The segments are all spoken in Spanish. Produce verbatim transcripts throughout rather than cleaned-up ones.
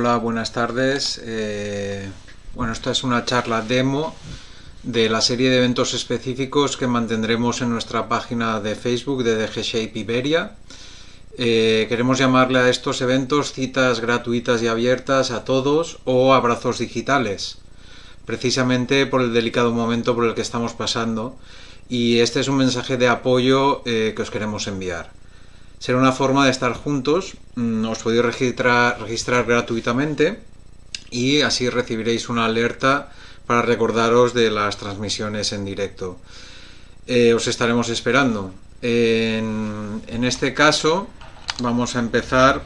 Hola, buenas tardes. Eh, bueno, esta es una charla demo de la serie de eventos específicos que mantendremos en nuestra página de Facebook de D G Shape Iberia. Eh, queremos llamarle a estos eventos citas gratuitas y abiertas a todos o abrazos digitales, precisamente por el delicado momento por el que estamos pasando, y este es un mensaje de apoyo eh, que os queremos enviar. Será una forma de estar juntos, os podéis registrar, registrar gratuitamente y así recibiréis una alerta para recordaros de las transmisiones en directo. Eh, os estaremos esperando. En, en este caso vamos a empezar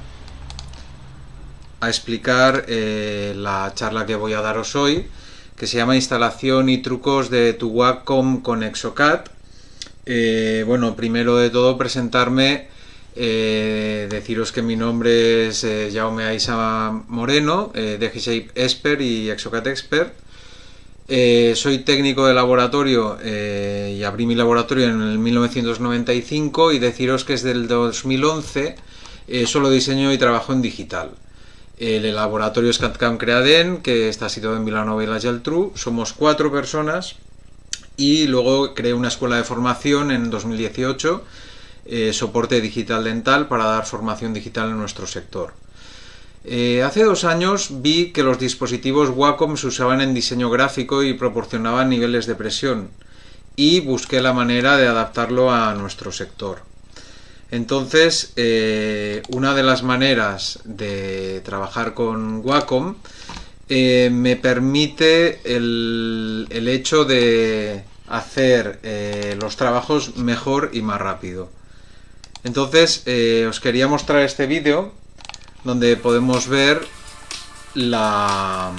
a explicar eh, la charla que voy a daros hoy, que se llama Instalación y trucos de tu Wacom con Exocad. Eh, bueno, primero de todo presentarme. Eh, deciros que mi nombre es eh, Jaume Aiza Moreno, eh, D G Shape Expert y Exocad Expert. Eh, soy técnico de laboratorio eh, y abrí mi laboratorio en el mil novecientos noventa y cinco, y deciros que desde el dos mil once eh, solo diseño y trabajo en digital. El laboratorio es CAD-CAM Creaden, que está situado en Vilanova y la Geltrú. Somos cuatro personas y luego creé una escuela de formación en dos mil dieciocho, Eh, soporte digital dental, para dar formación digital en nuestro sector. Eh, hace dos años vi que los dispositivos Wacom se usaban en diseño gráfico y proporcionaban niveles de presión, y busqué la manera de adaptarlo a nuestro sector. Entonces, eh, una de las maneras de trabajar con Wacom eh, me permite el, el hecho de hacer eh, los trabajos mejor y más rápido. Entonces eh, os quería mostrar este vídeo donde podemos ver la,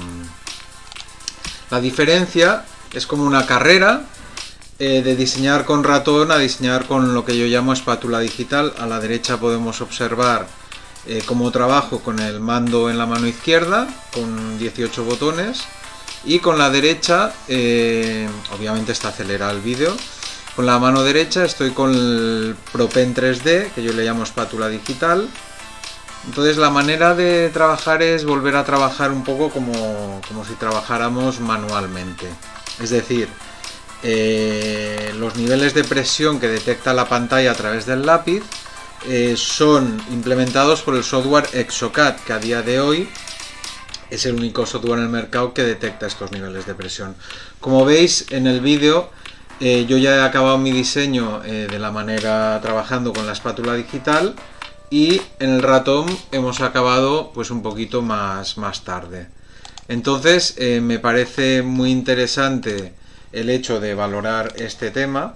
la diferencia. Es como una carrera eh, de diseñar con ratón a diseñar con lo que yo llamo espátula digital. A la derecha podemos observar eh, cómo trabajo con el mando en la mano izquierda con dieciocho botones, y con la derecha, eh, obviamente está acelerado el vídeo. Con la mano derecha estoy con el ProPen tres D, que yo le llamo espátula digital. Entonces la manera de trabajar es volver a trabajar un poco como, como si trabajáramos manualmente. Es decir, eh, los niveles de presión que detecta la pantalla a través del lápiz eh, son implementados por el software Exocad, que a día de hoy es el único software en el mercado que detecta estos niveles de presión. Como veis en el vídeo, Eh, yo ya he acabado mi diseño eh, de la manera trabajando con la espátula digital, y en el ratón hemos acabado pues un poquito más, más tarde. Entonces eh, me parece muy interesante el hecho de valorar este tema.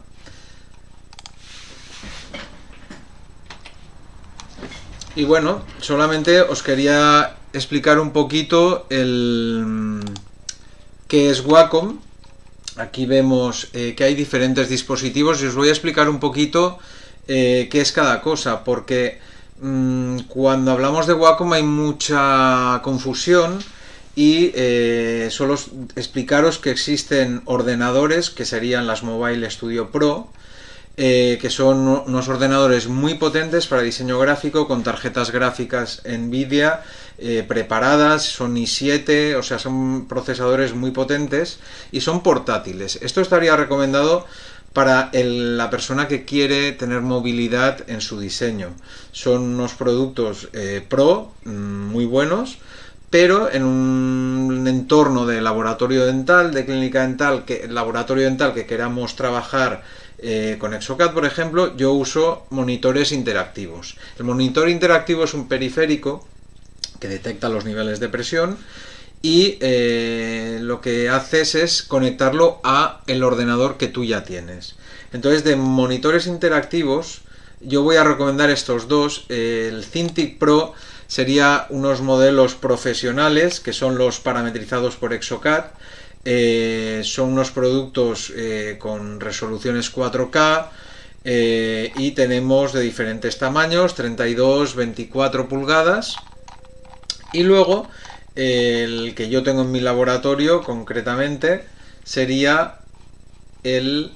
Y bueno, solamente os quería explicar un poquito el qué es Wacom. Aquí vemos eh, que hay diferentes dispositivos, y os voy a explicar un poquito eh, qué es cada cosa, porque mmm, cuando hablamos de Wacom hay mucha confusión, y eh, solo explicaros que existen ordenadores que serían las Mobile Studio Pro, eh, que son unos ordenadores muy potentes para diseño gráfico, con tarjetas gráficas Nvidia eh, preparadas, son i siete, o sea, son procesadores muy potentes y son portátiles. Esto estaría recomendado para el, la persona que quiere tener movilidad en su diseño. Son unos productos eh, pro, muy buenos, pero en un entorno de laboratorio dental, de clínica dental, que laboratorio dental que queramos trabajar eh, con Exocad, por ejemplo, yo uso monitores interactivos. El monitor interactivo es un periférico que detecta los niveles de presión, y eh, lo que haces es conectarlo a el ordenador que tú ya tienes. Entonces, de monitores interactivos yo voy a recomendar estos dos. El Cintiq Pro sería unos modelos profesionales, que son los parametrizados por Exocad. Eh, son unos productos eh, con resoluciones cuatro K, eh, y tenemos de diferentes tamaños, treinta y dos, veinticuatro pulgadas. Y luego eh, el que yo tengo en mi laboratorio concretamente sería el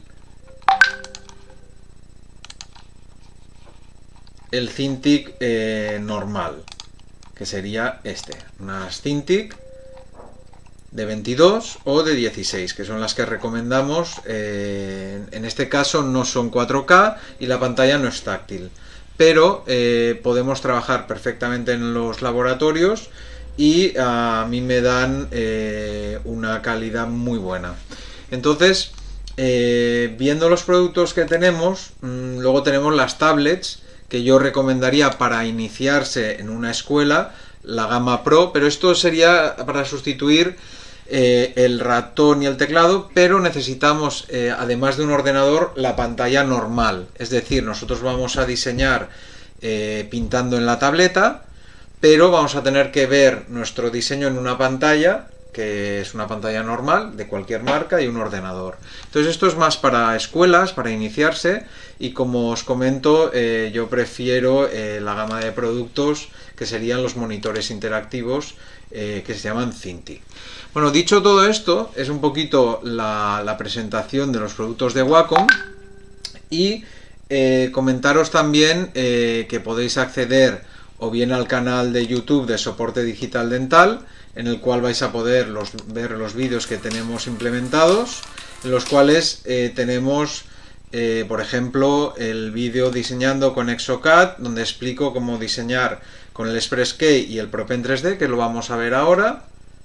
el Cintiq eh, normal, que sería este, unas Cintiq de veintidós o de dieciséis, que son las que recomendamos. Eh, en este caso no son cuatro K y la pantalla no es táctil, pero eh, podemos trabajar perfectamente en los laboratorios y a mí me dan eh, una calidad muy buena. Entonces, eh, viendo los productos que tenemos, mmm, luego tenemos las tablets que yo recomendaría para iniciarse en una escuela, la gama Pro, pero esto sería para sustituir eh, el ratón y el teclado, pero necesitamos, eh, además de un ordenador, la pantalla normal. Es decir, nosotros vamos a diseñar eh, pintando en la tableta, pero vamos a tener que ver nuestro diseño en una pantalla, que es una pantalla normal de cualquier marca, y un ordenador. Entonces esto es más para escuelas, para iniciarse, y como os comento, eh, yo prefiero eh, la gama de productos que serían los monitores interactivos eh, que se llaman Cintiq. Bueno, dicho todo esto, es un poquito la, la presentación de los productos de Wacom, y eh, comentaros también eh, que podéis acceder o bien al canal de YouTube de Soporte Digital Dental, en el cual vais a poder los, ver los vídeos que tenemos implementados, en los cuales eh, tenemos, eh, por ejemplo, el vídeo diseñando con Exocad, donde explico cómo diseñar con el Express-Key y el ProPen tres D, que lo vamos a ver ahora.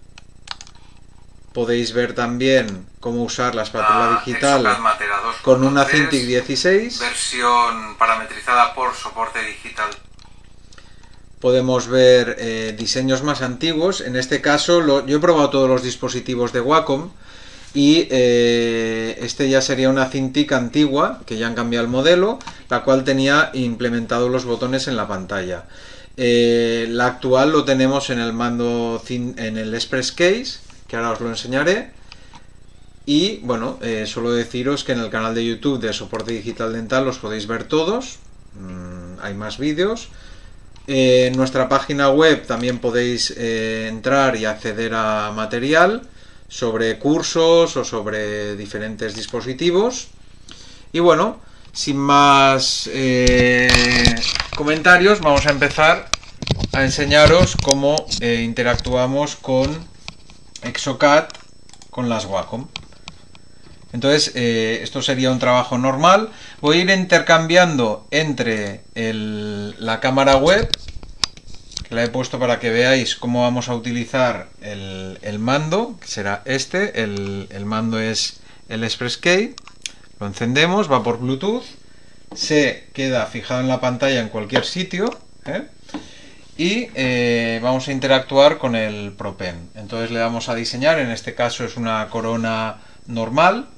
Podéis ver también cómo usar la espátula digital con una Cintiq dieciséis. Versión parametrizada por Soporte Digital. Podemos ver eh, diseños más antiguos. En este caso, lo, yo he probado todos los dispositivos de Wacom y eh, este ya sería una Cintiq antigua, que ya han cambiado el modelo, la cual tenía implementados los botones en la pantalla. Eh, la actual lo tenemos en el mando, en el Express Case, que ahora os lo enseñaré. Y bueno, eh, solo deciros que en el canal de YouTube de Soporte Digital Dental los podéis ver todos. Mm, hay más vídeos. Eh, en nuestra página web también podéis eh, entrar y acceder a material sobre cursos o sobre diferentes dispositivos. Y bueno, sin más eh, comentarios, vamos a empezar a enseñaros cómo eh, interactuamos con Exocad con las Wacom. Entonces, eh, esto sería un trabajo normal. Voy a ir intercambiando entre el, la cámara web, que la he puesto para que veáis cómo vamos a utilizar el, el mando, que será este. El, el mando es el Express-Key. Lo encendemos, va por Bluetooth, se queda fijado en la pantalla en cualquier sitio, ¿eh? Y eh, vamos a interactuar con el ProPen. Entonces le vamos a diseñar, en este caso es una corona normal.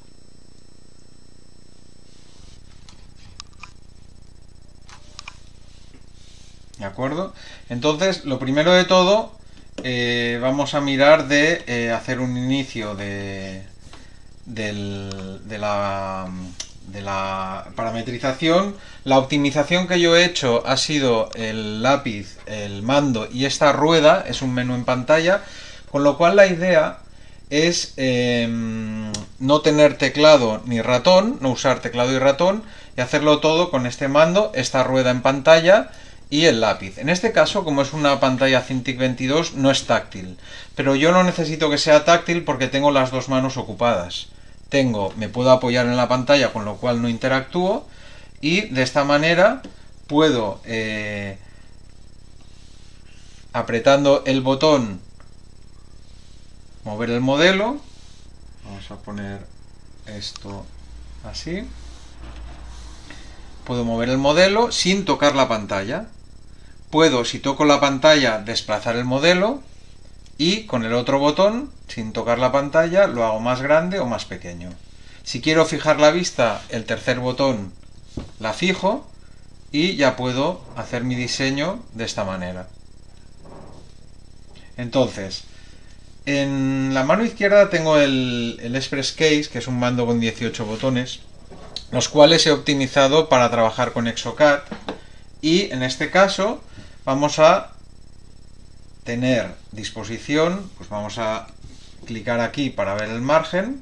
¿De acuerdo? Entonces, lo primero de todo, eh, vamos a mirar de eh, hacer un inicio de, del, de, la, de la parametrización. La optimización que yo he hecho ha sido el lápiz, el mando y esta rueda, es un menú en pantalla, con lo cual la idea es eh, no tener teclado ni ratón, no usar teclado y ratón, y hacerlo todo con este mando, esta rueda en pantalla y el lápiz. En este caso, como es una pantalla Cintiq veintidós, no es táctil, pero yo no necesito que sea táctil porque tengo las dos manos ocupadas. Tengo, me puedo apoyar en la pantalla, con lo cual no interactúo, y de esta manera puedo, eh, apretando el botón, mover el modelo. Vamos a poner esto así. Puedo mover el modelo sin tocar la pantalla. Puedo, si toco la pantalla, desplazar el modelo, y con el otro botón, sin tocar la pantalla, lo hago más grande o más pequeño. Si quiero fijar la vista, el tercer botón la fijo y ya puedo hacer mi diseño de esta manera. Entonces, en la mano izquierda tengo el, el Express Case, que es un mando con dieciocho botones, los cuales he optimizado para trabajar con Exocad, y en este caso vamos a tener disposición, pues vamos a clicar aquí para ver el margen.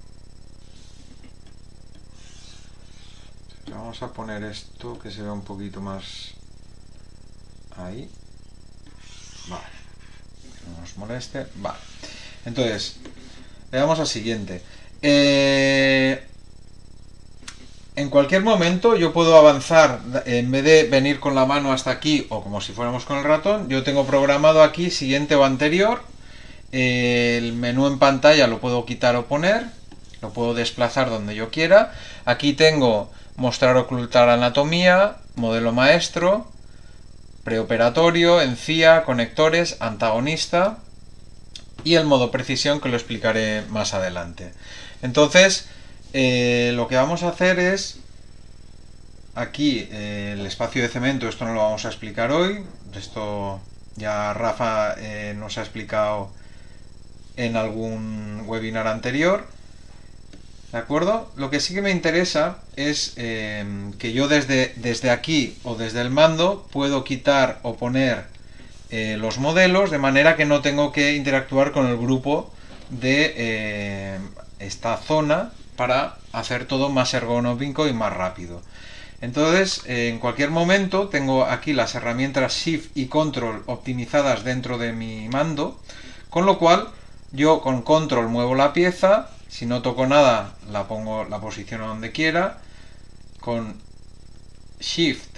Vamos a poner esto que se vea un poquito más ahí. Vale. No nos moleste. Vale. Entonces, le damos al siguiente. Eh, en cualquier momento yo puedo avanzar, en vez de venir con la mano hasta aquí o como si fuéramos con el ratón, yo tengo programado aquí siguiente o anterior. Eh, el menú en pantalla lo puedo quitar o poner, lo puedo desplazar donde yo quiera. Aquí tengo mostrar, ocultar anatomía, modelo maestro, preoperatorio, encía, conectores, antagonista y el modo precisión, que lo explicaré más adelante. Entonces, eh, lo que vamos a hacer es, aquí eh, el espacio de cemento, esto no lo vamos a explicar hoy, esto ya Rafa eh, nos ha explicado en algún webinar anterior. ¿De acuerdo? Lo que sí que me interesa es eh, que yo desde, desde aquí o desde el mando puedo quitar o poner eh, los modelos, de manera que no tengo que interactuar con el grupo de eh, esta zona para hacer todo más ergonómico y más rápido. Entonces, eh, en cualquier momento tengo aquí las herramientas Shift y Control optimizadas dentro de mi mando, con lo cual yo con Control muevo la pieza. Si no toco nada, la pongo, la posiciono donde quiera. Con Shift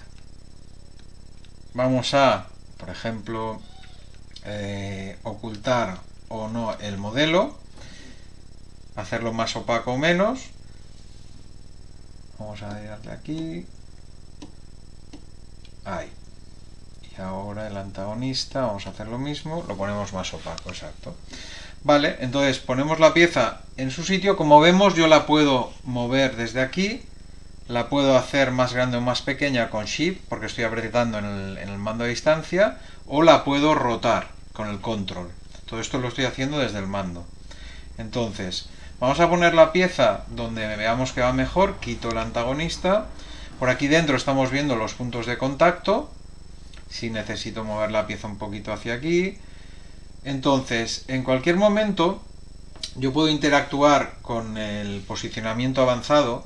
vamos a, por ejemplo, eh, ocultar o no el modelo, hacerlo más opaco o menos. Vamos a darle aquí. Ahí. Y ahora el antagonista, vamos a hacer lo mismo, lo ponemos más opaco, exacto. Vale, entonces ponemos la pieza en su sitio. Como vemos, yo la puedo mover desde aquí, la puedo hacer más grande o más pequeña con Shift, porque estoy apretando en el, en el mando a distancia, o la puedo rotar con el Control. Todo esto lo estoy haciendo desde el mando. Entonces, vamos a poner la pieza donde veamos que va mejor, quito el antagonista. Por aquí dentro estamos viendo los puntos de contacto. Si necesito mover la pieza un poquito hacia aquí. Entonces, en cualquier momento yo puedo interactuar con el posicionamiento avanzado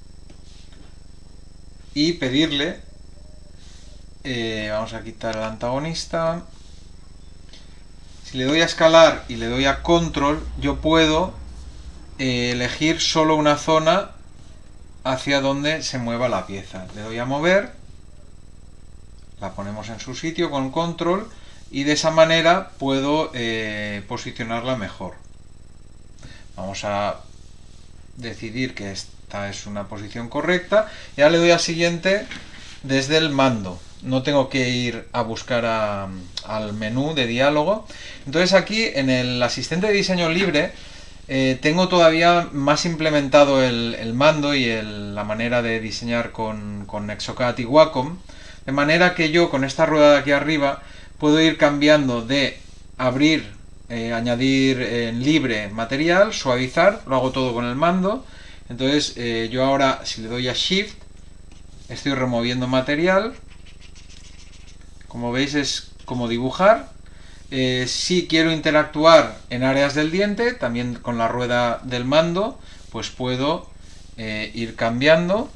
y pedirle, eh, vamos a quitar el antagonista. Si le doy a escalar y le doy a Control, yo puedo eh, elegir solo una zona hacia donde se mueva la pieza. Le doy a mover, la ponemos en su sitio con Control, y de esa manera puedo eh, posicionarla mejor. Vamos a decidir que esta es una posición correcta. Y ahora le doy a siguiente desde el mando. No tengo que ir a buscar a, al menú de diálogo. Entonces aquí en el asistente de diseño libre eh, tengo todavía más implementado el, el mando y el, la manera de diseñar con, con Exocad y Wacom. De manera que yo con esta rueda de aquí arriba puedo ir cambiando de abrir, eh, añadir en libre material, suavizar, lo hago todo con el mando. Entonces eh, yo ahora, si le doy a Shift, estoy removiendo material. Como veis, es como dibujar. Eh, si quiero interactuar en áreas del diente, también con la rueda del mando, pues puedo eh, ir cambiando.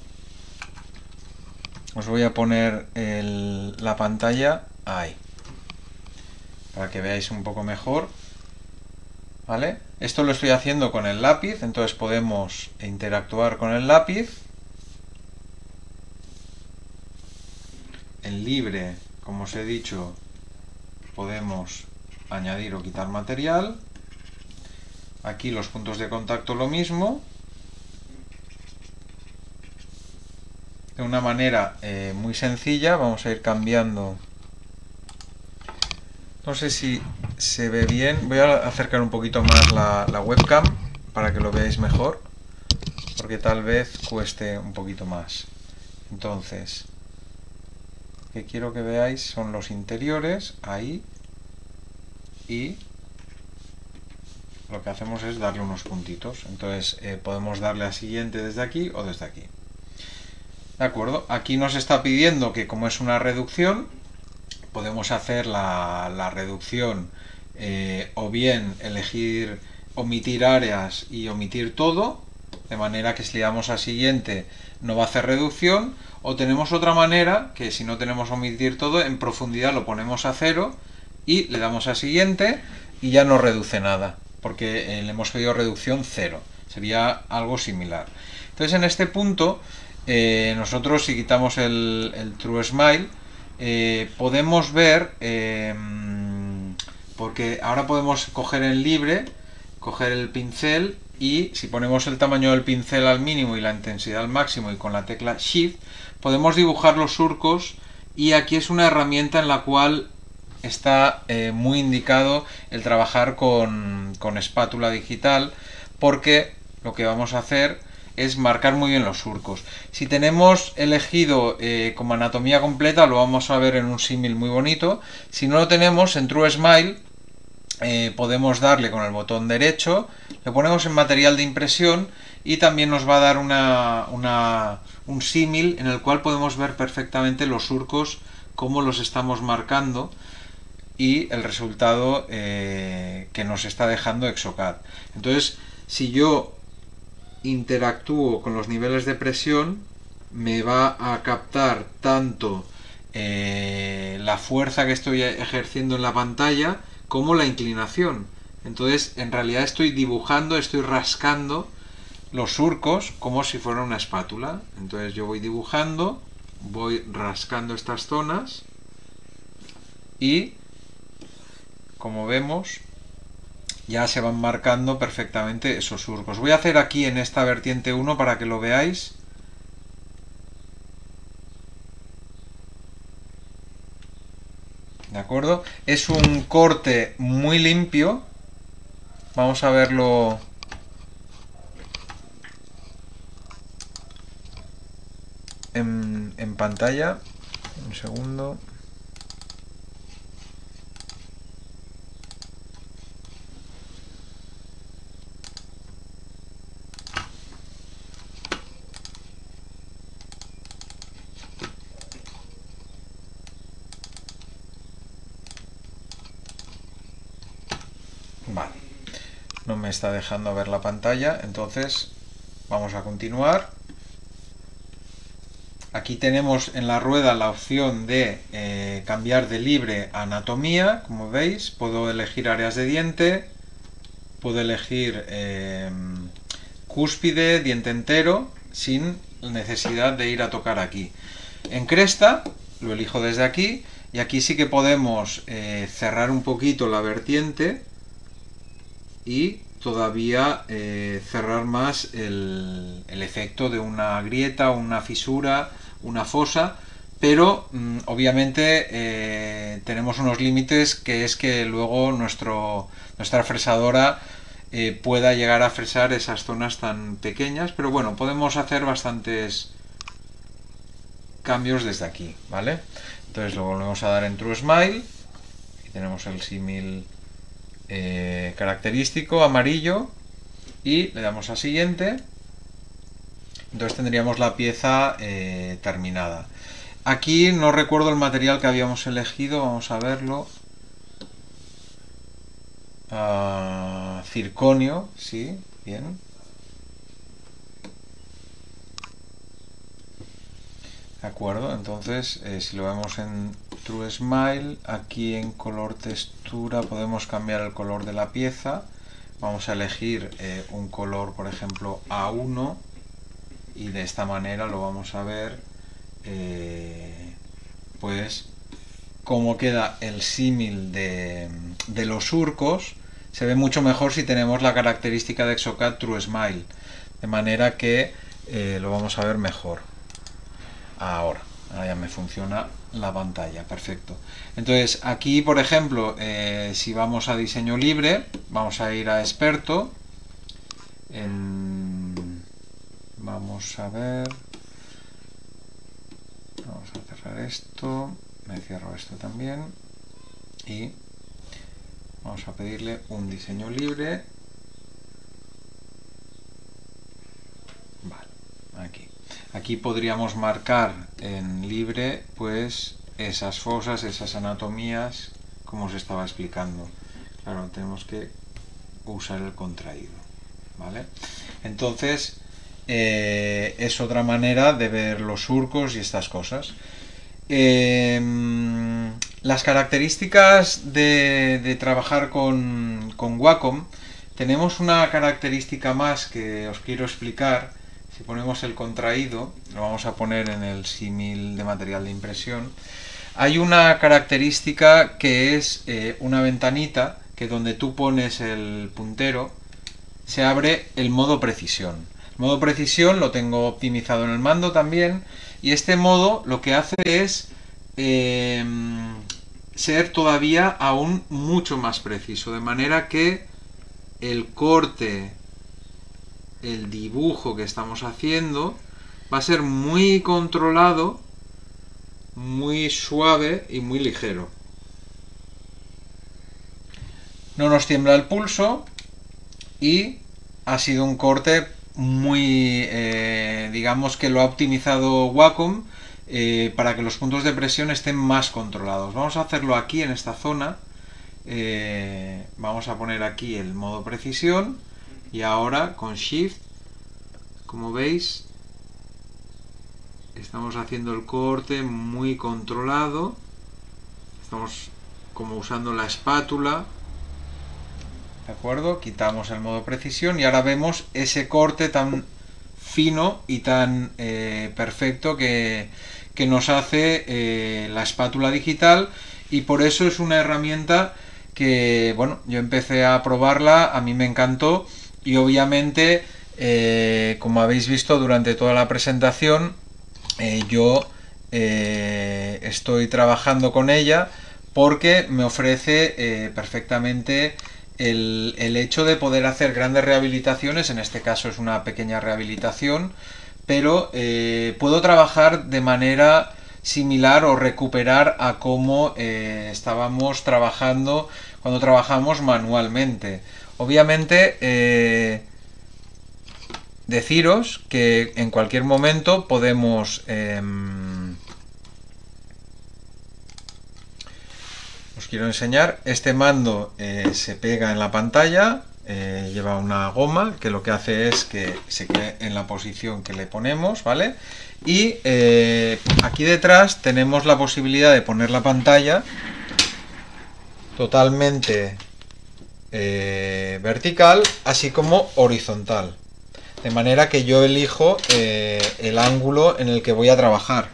Os voy a poner el, la pantalla ahí, para que veáis un poco mejor. ¿Vale? Esto lo estoy haciendo con el lápiz, entonces podemos interactuar con el lápiz. En libre, como os he dicho, podemos añadir o quitar material. Aquí los puntos de contacto lo mismo. De una manera eh, muy sencilla vamos a ir cambiando. No sé si se ve bien. Voy a acercar un poquito más la, la webcam para que lo veáis mejor, porque tal vez cueste un poquito más. Entonces, lo que quiero que veáis son los interiores, ahí, y lo que hacemos es darle unos puntitos. Entonces eh, podemos darle a siguiente desde aquí o desde aquí. ¿De acuerdo? Aquí nos está pidiendo que, como es una reducción, podemos hacer la, la reducción eh, o bien elegir omitir áreas y omitir todo, de manera que si le damos a siguiente no va a hacer reducción, o tenemos otra manera que, si no tenemos omitir todo, en profundidad lo ponemos a cero y le damos a siguiente y ya no reduce nada, porque eh, le hemos pedido reducción cero. Sería algo similar. Entonces en este punto eh, nosotros, si quitamos el, el True Smile, eh, podemos ver, eh, porque ahora podemos coger en libre, coger el pincel, y si ponemos el tamaño del pincel al mínimo y la intensidad al máximo y con la tecla Shift, podemos dibujar los surcos, y aquí es una herramienta en la cual está eh, muy indicado el trabajar con, con espátula digital, porque lo que vamos a hacer es marcar muy bien los surcos. Si tenemos elegido eh, como anatomía completa, lo vamos a ver en un símil muy bonito. Si no lo tenemos, en True Smile eh, podemos darle con el botón derecho, le ponemos en material de impresión y también nos va a dar una, una, un símil en el cual podemos ver perfectamente los surcos, cómo los estamos marcando y el resultado eh, que nos está dejando Exocad. Entonces, si yo interactúo con los niveles de presión, me va a captar tanto eh, la fuerza que estoy ejerciendo en la pantalla como la inclinación. Entonces, en realidad estoy dibujando, estoy rascando los surcos como si fuera una espátula. Entonces yo voy dibujando, voy rascando estas zonas y, como vemos, ya se van marcando perfectamente esos surcos. Voy a hacer aquí en esta vertiente uno para que lo veáis. ¿De acuerdo? Es un corte muy limpio. Vamos a verlo en, en pantalla. Un segundo. Vale, no me está dejando ver la pantalla, entonces vamos a continuar. Aquí tenemos en la rueda la opción de eh, cambiar de libre a anatomía. Como veis, puedo elegir áreas de diente, puedo elegir eh, cúspide, diente entero, sin necesidad de ir a tocar aquí. En cresta lo elijo desde aquí, y aquí sí que podemos eh, cerrar un poquito la vertiente y todavía eh, cerrar más el, el efecto de una grieta, una fisura, una fosa, pero mmm, obviamente eh, tenemos unos límites, que es que luego nuestro, nuestra fresadora eh, pueda llegar a fresar esas zonas tan pequeñas, pero bueno, podemos hacer bastantes cambios desde aquí, ¿vale? Entonces lo volvemos a dar en True Smile y tenemos el símil Eh, característico amarillo y le damos a siguiente. Entonces tendríamos la pieza eh, terminada. Aquí no recuerdo el material que habíamos elegido, vamos a verlo. Uh, circonio, sí, bien. De acuerdo, entonces eh, si lo vemos en True Smile, aquí en color textura podemos cambiar el color de la pieza. Vamos a elegir eh, un color, por ejemplo, A uno, y de esta manera lo vamos a ver eh, pues cómo queda el símil de, de los surcos. Se ve mucho mejor si tenemos la característica de Exocad True Smile, de manera que eh, lo vamos a ver mejor. Ahora, ahora ya me funciona la pantalla, perfecto. Entonces aquí, por ejemplo, eh, si vamos a diseño libre, vamos a ir a experto, en... vamos a ver, vamos a cerrar esto, me cierro esto también y vamos a pedirle un diseño libre. Vale, aquí. Aquí podríamos marcar en libre pues esas fosas, esas anatomías, como os estaba explicando. Claro, tenemos que usar el contraído, ¿vale? Entonces eh, es otra manera de ver los surcos y estas cosas. Eh, las características de, de trabajar con, con Wacom, tenemos una característica más que os quiero explicar. Si ponemos el contraído, lo vamos a poner en el símil de material de impresión, hay una característica que es eh, una ventanita que donde tú pones el puntero se abre el modo precisión. El modo precisión lo tengo optimizado en el mando también, y este modo lo que hace es eh, ser todavía aún mucho más preciso, de manera que el corte, el dibujo que estamos haciendo va a ser muy controlado, muy suave y muy ligero. No nos tiembla el pulso y ha sido un corte muy, eh, digamos que lo ha optimizado Wacom eh, para que los puntos de presión estén más controlados. Vamos a hacerlo aquí en esta zona. Eh, vamos a poner aquí el modo precisión y ahora con Shift, como veis, estamos haciendo el corte muy controlado. Estamos como usando la espátula. ¿De acuerdo? Quitamos el modo precisión y ahora vemos ese corte tan fino y tan eh, perfecto que, que nos hace eh, la espátula digital, y por eso es una herramienta que, bueno, yo empecé a probarla, a mí me encantó, y obviamente, eh, como habéis visto durante toda la presentación, eh, yo eh, estoy trabajando con ella porque me ofrece eh, perfectamente El, el hecho de poder hacer grandes rehabilitaciones. En este caso es una pequeña rehabilitación, pero eh, puedo trabajar de manera similar o recuperar a cómo eh, estábamos trabajando cuando trabajamos manualmente. Obviamente eh, deciros que en cualquier momento podemos eh, os quiero enseñar, este mando eh, se pega en la pantalla, eh, lleva una goma que lo que hace es que se quede en la posición que le ponemos, ¿vale? Y eh, aquí detrás tenemos la posibilidad de poner la pantalla totalmente eh, vertical, así como horizontal, de manera que yo elijo eh, el ángulo en el que voy a trabajar.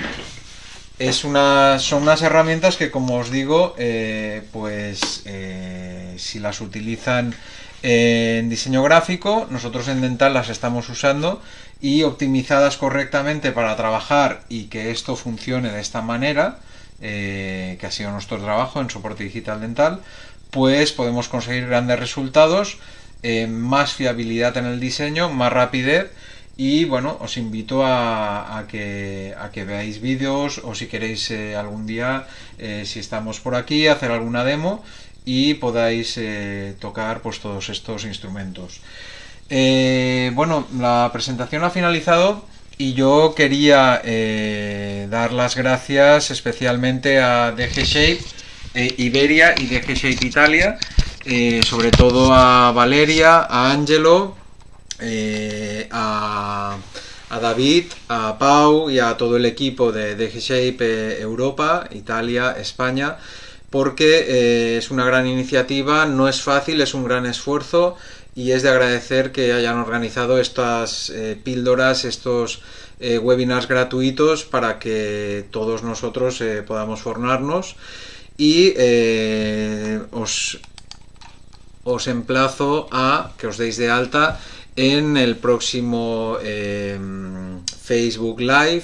Es una, son unas herramientas que, como os digo, eh, pues eh, si las utilizan en diseño gráfico, nosotros en Dental las estamos usando, y optimizadas correctamente para trabajar y que esto funcione de esta manera, eh, que ha sido nuestro trabajo en soporte digital dental, pues podemos conseguir grandes resultados, eh, más fiabilidad en el diseño, más rapidez. Y bueno, os invito a, a, que, a que veáis vídeos, o si queréis eh, algún día, eh, si estamos por aquí, hacer alguna demo y podáis eh, tocar pues todos estos instrumentos. Eh, bueno, la presentación ha finalizado y yo quería eh, dar las gracias especialmente a D G Shape eh, Iberia y D G Shape Italia, eh, sobre todo a Valeria, a Angelo, Eh, a, a David, a Pau y a todo el equipo de D G Shape eh, Europa, Italia, España, porque eh, es una gran iniciativa, no es fácil, es un gran esfuerzo, y es de agradecer que hayan organizado estas eh, píldoras, estos eh, webinars gratuitos para que todos nosotros eh, podamos formarnos, y eh, os, os emplazo a que os deis de alta en el próximo eh, Facebook Live,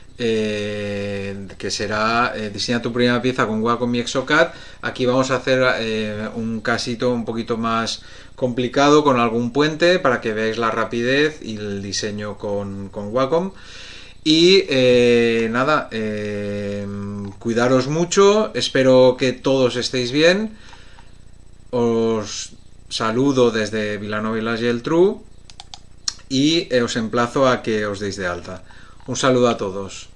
eh, que será eh, Diseña tu primera pieza con Wacom y Exocad. Aquí vamos a hacer eh, un casito un poquito más complicado con algún puente para que veáis la rapidez y el diseño con, con Wacom. Y eh, nada, eh, cuidaros mucho, espero que todos estéis bien. Os saludo desde Vilanova y la Geltrú y os emplazo a que os deis de alta. Un saludo a todos.